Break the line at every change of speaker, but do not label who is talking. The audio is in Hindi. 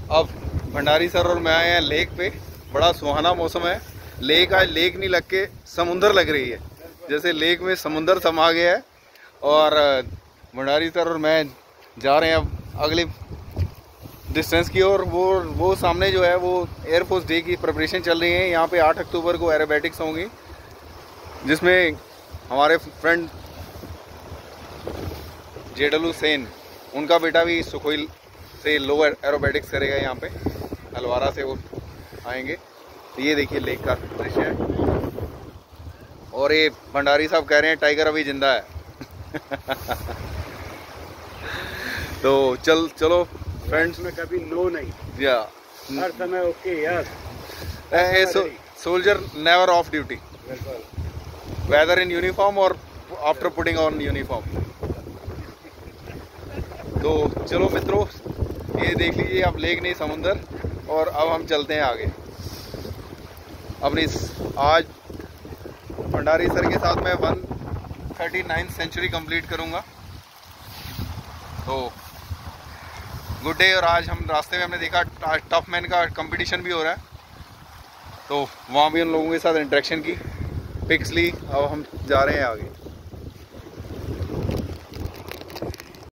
अब भंडारी सर और मैं आए हैं लेक पे। बड़ा सुहाना मौसम है। लेक आज लेक नहीं लग के समुंदर लग रही है, जैसे लेक में समुंदर समा गया है। और भंडारी सर और मैं जा रहे हैं अब अगले डिस्टेंस की ओर। वो सामने जो है वो एयरफोर्स डे की प्रिपरेशन चल रही है। यहाँ पे 8 अक्टूबर को एरोबेटिक्स होंगी, जिसमें हमारे फ्रेंड जेडलू सेन, उनका बेटा भी सुखोई से लो एरोबेटिक्स करेगा। यहाँ पे हलवारा से वो आएंगे। तो ये देखिए लेक का दृश्य है। और ये भंडारी साहब कह रहे हैं टाइगर अभी जिंदा है। तो चलो फ्रेंड्स
में कभी नो नहीं,
या
हर समय ओके यार।
Soldier never off duty, whether in uniform और आफ्टर पुटिंग ऑन यूनिफॉर्म। तो चलो मित्रों, ये देख लीजिए अब लेक नहीं समुंदर। और अब हम चलते हैं आगे अपनी। आज भंडारी सर के साथ मैं 139th सेंचुरी कंप्लीट करूंगा। तो गुड डे। और आज हम रास्ते में हमने देखा टफ मैन का कंपटीशन भी हो रहा है, तो वहाँ भी उन लोगों के साथ इंटरेक्शन की, पिक्स ली। अब हम जा रहे हैं आगे।